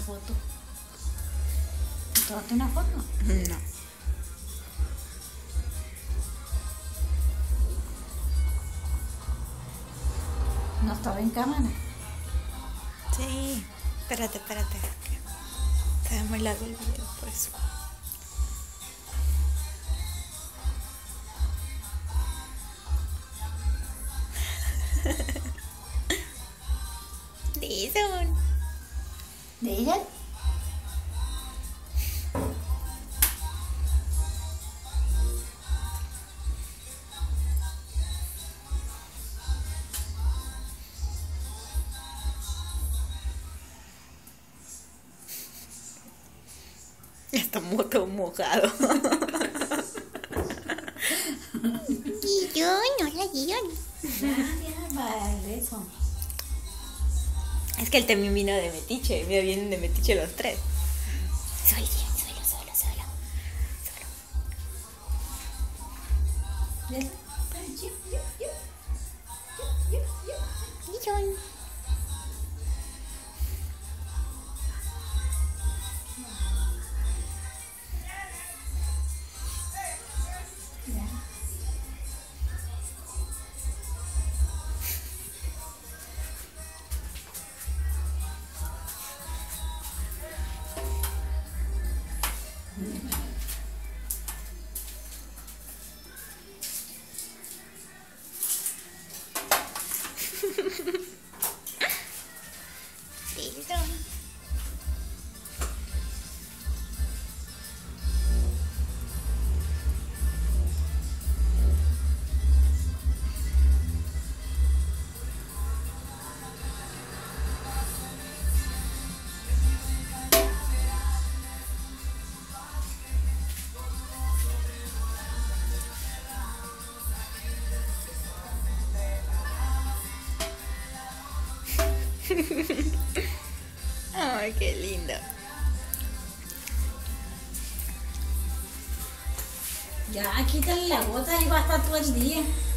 foto. ¿Tomaste una foto? No. No estaba en cámara. Sí. Espérate. Está muy largo el video, por eso. Daesung. ¿De ella? Está todo mojado. Hola, Guillón. Ya, vale, eso. Es que él también vino de metiche. Mira, vienen de metiche los tres. Suelo. Guillón. Ay, qué lindo. Ya, quítale la gota y va a estar todo el día.